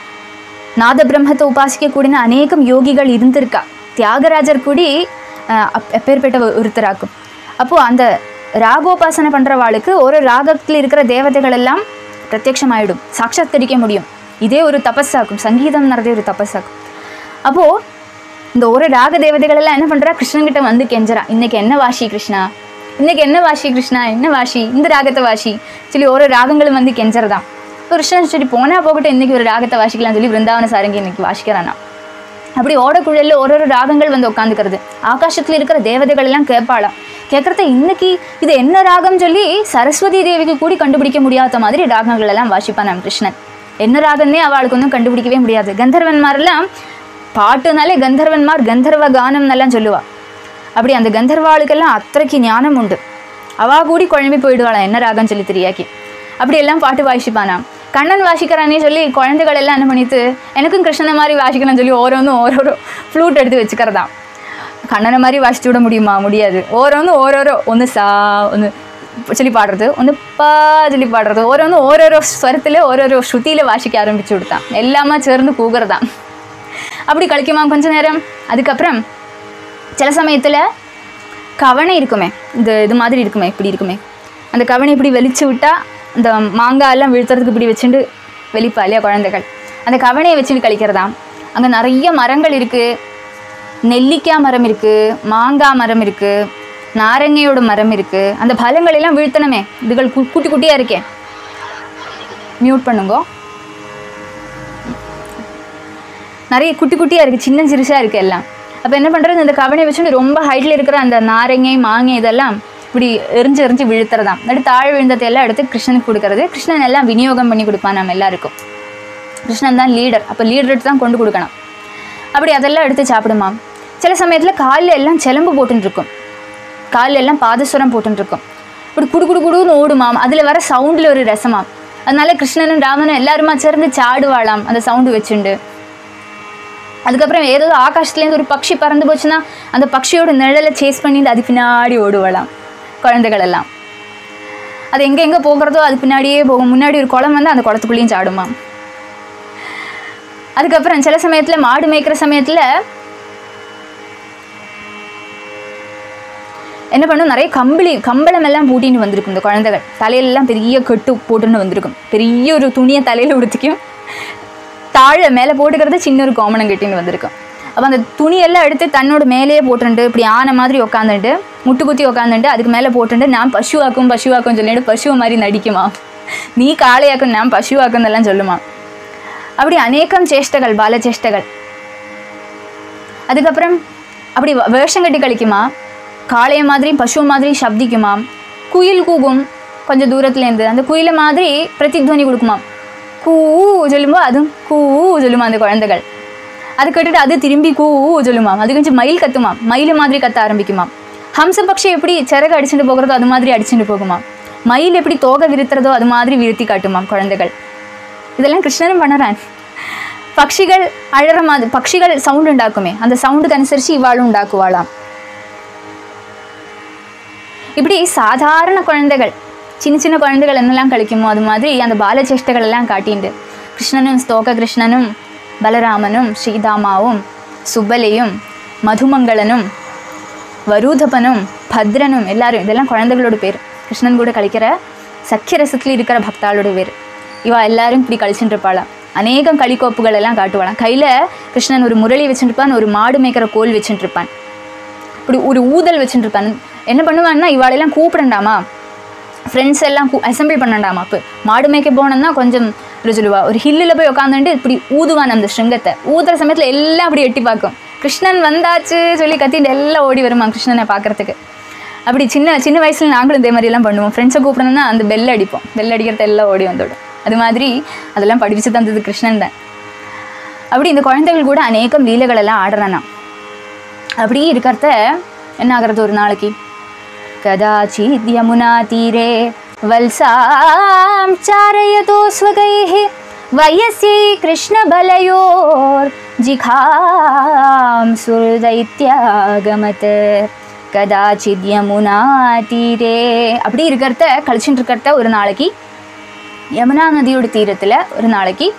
நாத பிரம்மத்தை உபாசிக்கக்கூடிய அநேகம் யோகிகள் இருந்திருக்கா. தியாகராஜர் கூடி எப்பேற்பட்ட ஒருத்தராக்கும். அப்போது அந்த ராகோபாசனை பண்ணுறவாளுக்கு ஒரு ராகத்தில் இருக்கிற தேவதைகள் எல்லாம் பிரத்யட்சமாயிடும், சாட்சாத்கரிக்க முடியும். இதே ஒரு தபஸாக்கும், சங்கீதம்ன்றதே ஒரு தபஸாக்கும். அப்போது இந்த ஒரு ராக தேவதைகள் எல்லாம் என்ன பண்ணுறா, கிருஷ்ணன்கிட்ட வந்து கெஞ்சரா, இன்னைக்கு என்ன வாசி கிருஷ்ணா, இன்னைக்கு என்ன வாசி கிருஷ்ணா, என்ன வாசி, இந்த ராகத்தை வாசி சொல்லி ஒரு ராகங்களும் வந்து கெஞ்சறதான். இப்போ கிருஷ்ணன் சரி போனால் போகட்டும், இன்றைக்கி ஒரு ராகத்தை வாசிக்கலாம் சொல்லி விருந்தாவன சாரங்கி இன்னைக்கு வாசிக்கிறானா. அப்படி ஓடக்குழலில் ஒரு ஒரு ராகங்கள் வந்து உட்காந்துக்கிறது. ஆகாசத்தில் இருக்கிற தேவதைகள் எல்லாம் கேட்பாளாம். கேட்குறத இன்னைக்கு இது என்ன ராகம் சொல்லி சரஸ்வதி தேவிக்கு கூடி கண்டுபிடிக்க முடியாத மாதிரி ராகங்கள் எல்லாம் வாசிப்பான் நம்ம கிருஷ்ணன். என்ன ராகம்னே அவளுக்கு ஒன்றும் கண்டுபிடிக்கவே முடியாது. கந்தர்வன்மாரெல்லாம் பாட்டுனாலே கந்தர்வன்மார் கந்தர்வ கானம்னெல்லாம் சொல்லுவாள். அப்படி அந்த கந்தர்வாளுக்கெல்லாம் அத்தனைக்கு ஞானம் உண்டு. அவா கூடி குழம்பி போயிடுவாளாம் என்ன ராகம் சொல்லி தெரியாக்கி. அப்படி எல்லாம் பாட்டு வாசிப்பானா. கண்ணன் வாசிக்கிறானே சொல்லி குழந்தைகள் எல்லாம் என்ன பண்ணிட்டு எனக்கும் கிருஷ்ணனை மாதிரி வாசிக்கணும்னு சொல்லி ஓரோன்னும் ஓரோரோ ஃப்ளூட் எடுத்து வச்சுக்கிறதான். கண்ணனை மாதிரி வாசித்து விட முடியுமா, முடியாது. ஓரோன்னு ஓரோரோ ஒன்று சா ஒன்று சொல்லி பாடுறது, ஒன்று பா சொல்லி பாடுறது, ஓரோன்னு ஓரோரோ ஸ்வரத்தில் ஓரோரோ ஸ்ருதியில் வாசிக்க ஆரம்பிச்சு விடுத்தான். எல்லாமே சேர்ந்து கூகுறதான். அப்படி கழிக்குமா கொஞ்ச நேரம். அதுக்கப்புறம் சில சமயத்தில் கவனை இருக்குமே, இந்த இது மாதிரி இருக்குமே, இப்படி இருக்குமே, அந்த கவனை இப்படி வெளிச்சு விட்டால் இந்த மாங்காய் எல்லாம் வீழ்த்துறதுக்கு இப்படி வச்சுட்டு வெளிப்பா இல்லையா குழந்தைகள், அந்த கவனையை வச்சுட்டு கழிக்கிறதாம். அங்கே நிறைய மரங்கள் இருக்குது. நெல்லிக்காய் மரம் இருக்குது, மாங்காய் மரம் இருக்குது, நாரங்கையோட மரம் இருக்குது. அந்த பழங்கள் எல்லாம் வீழ்த்தணுமே, இதுகள் கு குட்டி குட்டியாக இருக்கேன். மியூட் பண்ணுங்கோ. நிறைய குட்டி குட்டியாக இருக்குது, சின்ன சிறுசாக இருக்குது எல்லாம். அப்போ என்ன பண்ணுறது, இந்த கவனை வச்சுட்டு ரொம்ப ஹைட்டில் இருக்கிற அந்த நாரங்கை மாங்கை இதெல்லாம் இப்படி எரிஞ்சு எரிஞ்சு விழுத்துறதாம். அப்படி தாழ் விழுந்ததை எல்லாம் எடுத்து கிருஷ்ணனுக்கு கொடுக்கறது. கிருஷ்ணன் எல்லாம் விநியோகம் பண்ணி கொடுப்பான் நம்ம எல்லாருக்கும். கிருஷ்ணன் தான் லீடர், அப்போ லீடர் எடுத்து தான் கொண்டு கொடுக்கணும். அப்படி அதெல்லாம் எடுத்து சாப்பிடுமா. சில சமயத்தில் காலில் எல்லாம் செலம்பு போட்டுருக்கும், காலில் எல்லாம் பாதஸ்வரம் போட்டுருக்கும். இப்படி குடு குடு குடுன்னு ஓடுமாம். அதில் வர சவுண்டில் ஒரு ரசமாம். அதனால கிருஷ்ணனும் ராமனும் எல்லாருமா சேர்ந்து சாடுவாளாம் அந்த சவுண்டு வச்சுண்டு. அதுக்கப்புறம் ஏதோ ஆகாசத்துலேருந்து ஒரு பட்சி பறந்து போச்சுன்னா அந்த பட்சியோட நிழலை சேஸ் பண்ணிட்டு அது பின்னாடி ஓடுவாளாம் குழந்தைகள் எல்லாம். அது எங்கே எங்கே போகிறதோ அது பின்னாடியே போகும். முன்னாடி ஒரு குளம் வந்து அந்த குளத்துக்குள்ளேயும் சாடுமா. அதுக்கப்புறம் சில சமயத்தில் மாடு மேய்க்கிற சமயத்தில் என்ன பண்ணும், நிறைய கம்பளி கம்பளம் எல்லாம் பூட்டின்னு வந்திருக்கும். இந்த குழந்தைகள் தலையிலெல்லாம் பெரிய கட்டு போட்டுன்னு வந்திருக்கும். பெரிய ஒரு துணியை தலையில் உடுத்திக்கும், தாழ மேலே போட்டுக்கிறது சின்ன ஒரு கோமணம் கட்டின்னு வந்திருக்கும். அப்போ அந்த துணியெல்லாம் எடுத்து தன்னோட மேலேயே போட்டுண்டு இப்படி ஆனை மாதிரி உட்காந்துட்டு முட்டு குத்தி உட்காந்துட்டு அதுக்கு மேலே போட்டுட்டு நான் பசுவாக்கும் பசுவாக்கும் சொல்லிட்டு பசுவை மாதிரி நடிக்குமா, நீ காளையாக்கும் நான் பசுவாக்கும் எல்லாம் சொல்லுமா. அப்படி அநேகம் சேஷ்டகள் பால சேஷ்டகள். அதுக்கப்புறம் அப்படி வேஷம் கட்டி கழிக்குமா, காளைய மாதிரி பசு மாதிரி சப்திக்குமா, குயில் கூகும் கொஞ்சம் தூரத்துலேருந்து அந்த குயிலை மாதிரி பிரதித்வனி கொடுக்குமா, கூ சொல்லும்போது அதுவும் கூ சொல்லுமா அந்த குழந்தைகள். அது கேட்டுட்டு அது திரும்பி கூ சொல்லுமா, அது கொஞ்சம் மயில் கத்துமா, மயில் மாதிரி கத்த ஆரம்பிக்குமா. ஹம்ச பக்ஷி எப்படி சிறகு அடிச்சுட்டு போகிறதோ அது மாதிரி அடிச்சுட்டு போகுமா, மயில் எப்படி தோகை விருத்துறதோ அது மாதிரி விருத்தி காட்டுமா குழந்தைகள். இதெல்லாம் கிருஷ்ணனும் பண்ணுறான். பட்சிகள் அழற மாதிரி பட்சிகள் சவுண்டு உண்டாக்குமே, அந்த சவுண்டுக்கு அனுசரித்து இவாளும் உண்டாக்குவாளாம். இப்படி சாதாரண குழந்தைகள் சின்ன சின்ன குழந்தைகள் என்னெல்லாம் கழிக்குமோ அது மாதிரி அந்த பாலச்சேஷ்டைகள் எல்லாம் காட்டிண்டு கிருஷ்ணனும் ஸ்தோக கிருஷ்ணனும் பலராமனும் ஸ்ரீதாமாவும் சுப்பலையும் மதுமங்களனும் வரூதபனும் பத்ரனும் எல்லாரும் இதெல்லாம் குழந்தைகளோட பேர். கிருஷ்ணன் கூட கழிக்கிற சக்கிய ரசத்தில் இருக்கிற பக்தாளோட பேர். இவா எல்லாரும் இப்படி கழிச்சுட்டு இருப்பாளாம். அநேகம் களிக்கோப்புகள் எல்லாம் காட்டுவாளாம். கையில் கிருஷ்ணன் ஒரு முரளி வச்சுட்டுருப்பான், ஒரு மாடு மேய்க்கிற கோல் வச்சுட்டுருப்பான், இப்படி ஒரு ஊதல் வச்சுட்டுருப்பான். என்ன பண்ணுவான்னா இவாளெல்லாம் கூப்பிடண்டாமா, ஃப்ரெண்ட்ஸ் எல்லாம் கூ அசம்பிள் பண்ணண்டாமா. இப்போ மாடு மேய்க்க போனோம்னா கொஞ்சம் சொல்லுவா ஒரு ஹில்லில் போய் உட்காந்துட்டு இப்படி ஊதுவான் அந்த ஸ்ருங்கத்தை. ஊதுற சமயத்தில் எல்லாம் அப்படி எட்டி பார்க்கும். கிருஷ்ணன் வந்தாச்சு சொல்லி கத்திட்டு எல்லாம் ஓடி வருமா கிருஷ்ணனை பார்க்குறதுக்கு. அப்படி சின்ன சின்ன வயசில் நாங்களும் இதே மாதிரிலாம் பண்ணுவோம். ஃப்ரெண்ட்ஸை கூப்பிடணும்னா அந்த பெல் அடிப்போம், பெல் அடிக்கிறது எல்லாம் ஓடி வந்துவிடும். அது மாதிரி அதெல்லாம் படித்து தந்தது கிருஷ்ணன் தான். அப்படி இந்த குழந்தைகள் கூட அநேகம் லீலைகள் எல்லாம் ஆடுறானா. அப்படி இருக்கிறத என்ன ஆகிறது, ஒரு நாளைக்கு கதாச்சித் யமுனா தீரே வல்சாம் சாரயதோ ஸ்வகைஹ வயசி கிருஷ்ண பலயோர் ஜிகாம் சுர்தைத்யாகமத் கதாச்சித் யமுனா தீரே. அப்படி இருக்கிறத கழிச்சுட்டு இருக்கிறத ஒரு நாளைக்கு யமுனா நதியோட தீரத்தில் ஒரு நாளைக்கு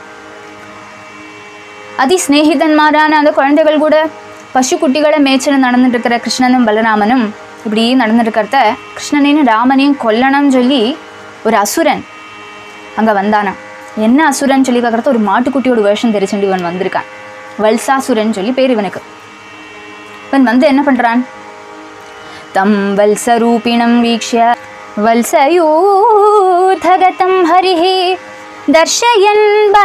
அதி ஸ்நேகிதன்மாரான அந்த குழந்தைகள் கூட பசு குட்டிகளை மேய்ச்சல் நடந்துட்டு இருக்கிற கிருஷ்ணனும் பலராமனும் இப்படி நடந்துருக்கிறத கிருஷ்ணனையும் ராமனையும் கொல்லணும்னு சொல்லி ஒரு அசுரன் அங்கே வந்தானா. என்ன அசுரன் சொல்லி பார்க்குறத ஒரு மாட்டுக்குட்டியோட வேஷம் தெரிச்சுட்டு இவன் வந்திருக்கான். வல்சாசுரன் சொல்லி பேர் இவனுக்கு. இவன் வந்து என்ன பண்ணுறான், தம் வல்சரூபிணம் வீக்ஷ்ய வல்சயூதகதம் ஹரிஹி தர்ஷயன்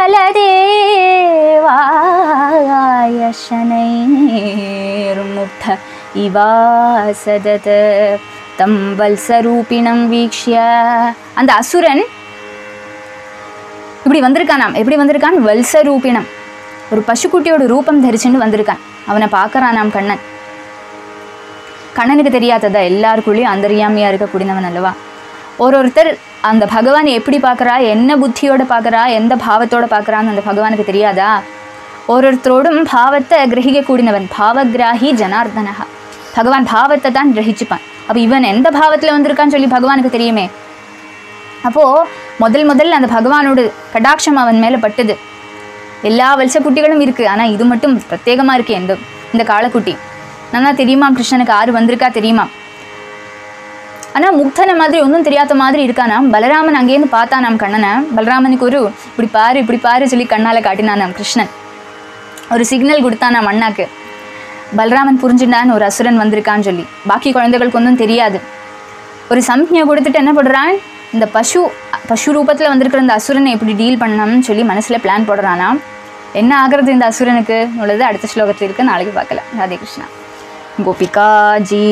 பலதேவாய சனைர்முக்த இவாசதத தம் வல்சரூபிணம் வீக்ஷ்ய. அந்த அசுரன் இப்படி வந்திருக்கானாம். எப்படி வந்திருக்கான், வல்சரூபிணம் ஒரு பசுக்குட்டியோட ரூபம் தரிச்சுன்னு வந்திருக்கான். அவனை பார்க்கறானாம் கண்ணன். கண்ணனுக்கு தெரியாததா, எல்லாருக்குள்ளேயும் அந்தரியாமியாக இருக்கக்கூடியவன் அல்லவா. ஒரு ஒருத்தர் அந்த பகவானை எப்படி பார்க்குறா, என்ன புத்தியோடு பார்க்குறா, எந்த பாவத்தோடு பார்க்குறான்னு அந்த பகவானுக்கு தெரியாதா. ஒரு ஒருத்தரோடும் பாவத்தை கிரகிக்கக்கூடியவன் பாவகிராகி ஜனார்தனஹா. பகவான் பாவத்தை தான் கிரகிச்சுப்பான். அப்போ இவன் எந்த பாவத்தில் வந்திருக்கான்னு சொல்லி பகவானுக்கு தெரியுமே. அப்போது முதல் முதல்ல அந்த பகவானோட கடாட்சம் அவன் மேலே பட்டுது. எல்லா வல்ச குட்டிகளும் இருக்குது, ஆனால் இது மட்டும் பிரத்யேகமாக இருக்கே இந்த இந்த காளைக்குட்டி. நல்லா தெரியுமா கிருஷ்ணனுக்கு ஆறு வந்திருக்கா தெரியுமா. ஆனால் முக்தனை மாதிரி ஒன்றும் தெரியாத மாதிரி இருக்கானா. பலராமன் அங்கேருந்து பார்த்தா நாம் கண்ணனை. பலராமனுக்கு ஒரு இப்படி பாரு இப்படி பாரு சொல்லி கண்ணால் காட்டினான் நாம் கிருஷ்ணன். ஒரு சிக்னல் கொடுத்தான் நாம் அண்ணாக்கு. பலராமன் புரிஞ்சுட்டான்னு ஒரு அசுரன் வந்திருக்கான்னு சொல்லி. பாக்கி குழந்தைகளுக்கு ஒன்றும் தெரியாது. ஒரு சம்ஞை கொடுத்துட்டு என்ன பண்ணுறான், இந்த பசு பசு ரூபத்தில் வந்திருக்கிற இந்த அசுரனை எப்படி டீல் பண்ணணும்னு சொல்லி மனசில் பிளான் போடுறானா. என்ன ஆகிறது இந்த அசுரனுக்கு உள்ளது அடுத்த ஸ்லோகத்தில் இருக்குது, நாளைக்கு பார்க்கலாம். ராதே கிருஷ்ணா. கோபிகா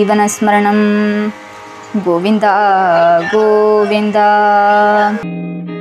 ஜீவனஸ்மரணம் கோவிந்தா கோவிந்தா.